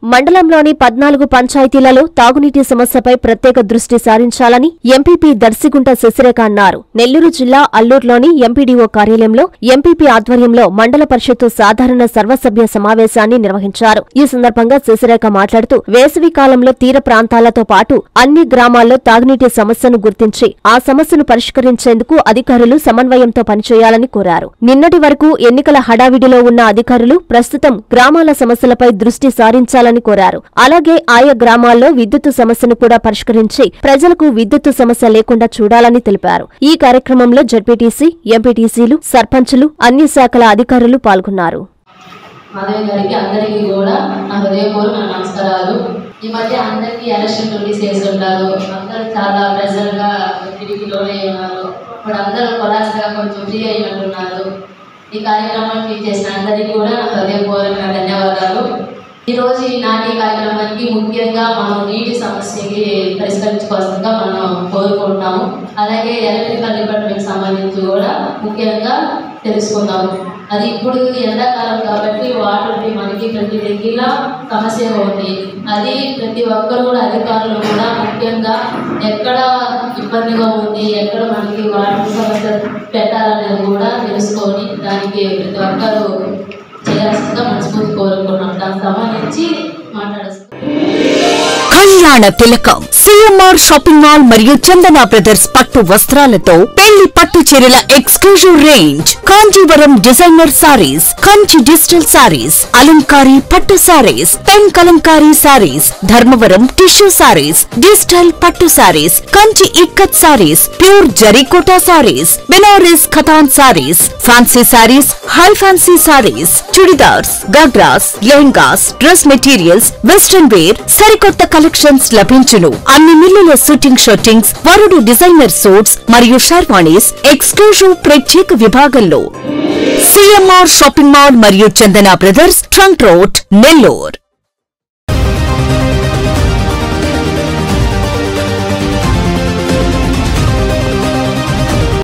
మండలంలోని 14 పంచాయతీలలో తాగునీటి సమస్యపై ప్రత్యేక దృష్టి సారించాలని ఎంపీపీ దర్శిగుంట శశిరేఖ అన్నారు. నెల్లూరు జిల్లా అల్లూరులోని ఎంపీడీఓ కార్యాలయంలో ఎంపీపీ ఆధ్వర్యంలో మండల పరిషత్తు సాధారణ సర్వసభ్య సమావేశాన్ని నిర్వహించారు. ఈ సందర్భంగా శశిరేఖ మాట్లాడుతూ వేసవి కాలంలో తీర ప్రాంతాలతో పాటు అన్ని గ్రామాల్లో తాగునీటి సమస్యను గుర్తించి ఆ సమస్యను పరిష్కరించేందుకు అధికారులు సమన్వయంతో పనిచేయాలని కోరారు. నిన్నటి వరకు ఎన్నికల హడావిడిలో ఉన్న అధికారులు ప్రస్తుతం గ్రామాల సమస్యలపై దృష్టి సారించాలని కోరారు. అలాగే ఆయా గ్రామాల్లో విద్యుత్తు సమస్యను కూడా పరిష్కరించి ప్రజలకు విద్యుత్తు సమస్య లేకుండా చూడాలని తెలిపారు. ఈ కార్యక్రమంలో జడ్పీటీసీ, ఎంపీటీసీలు, సర్పంచులు, అన్ని శాఖల అధికారులు పాల్గొన్నారు. ఈ మధ్య అందరికీ ఎలక్షన్ డ్యూటీస్ చేస్తుంటారు. అందరూ చాలా ప్రెజర్గా టీడీపీలోనే ఉన్నారు. ఇప్పుడు అందరూ కొలాసగా కొంచెం ఫ్రీ అయినట్టున్నారు. ఈ కార్యక్రమానికి చేసిన అందరికీ కూడా హృదయపూర్వక ధన్యవాదాలు. ఈరోజు ఈనాటి కార్యక్రమానికి ముఖ్యంగా మనం నీటి సమస్యకి పరిష్కరించుకోవాల్సిందిగా మనం కోరుకుంటున్నాము. అలాగే ఎలక్ట్రికల్ డిపార్ట్మెంట్కి సంబంధించి కూడా ముఖ్యంగా తెలుసుకుందాము. అది ఇప్పుడు ఎండాకాలం కాబట్టి వాటర్కి మనకి ప్రతి దగ్గర సమస్య ఉంది. అది ప్రతి ఒక్కరు కూడా అధికారులు కూడా ముఖ్యంగా ఎక్కడ ఇబ్బందిగా ఉంది, ఎక్కడ మనకి వాటర్ సమస్య పెట్టాలనేది కూడా తెలుసుకొని దానికి ప్రతి ఒక్కరు చేయాల్సిందిగా మనస్ఫూర్తి కోరుకున్నాం. దానికి సంబంధించి మాట్లాడుతున్నాం. కళ్యాణ తిలకం సిఎంఆర్ షాపింగ్ మాల్ మరియు చందన బ్రదర్స్ పట్టు వస్త్రాలతో పెళ్లి పట్టు చీరల exclusive range, Kanjeevaram designer sarees, Kanchi digital sarees, అలంకారీ పట్టు sarees, pen Kalamkari sarees, Dharmavaram tissue sarees, digital పట్టు సారీస్, కంచి ఇక్కత్ సారీస్, ప్యూర్ జరీకోటా sarees, Benares katan sarees, fancy sarees, high fancy sarees, churidars, ghagras, lehengas, dress materials, western wear, సరికొత్త కలెక్షన్స్ లభించును. అన్ని మిల్లుల షూటింగ్ షర్టింగ్స్, వరుడు డిజైనర్ సూట్స్ మరియు షర్వాణీస్ ఎక్స్క్లూజివ్ ప్రత్యేక విభాగంలో. సిఎంఆర్ షాపింగ్ మాల్ మరియు Chandana brothers, trunk road, Nellore.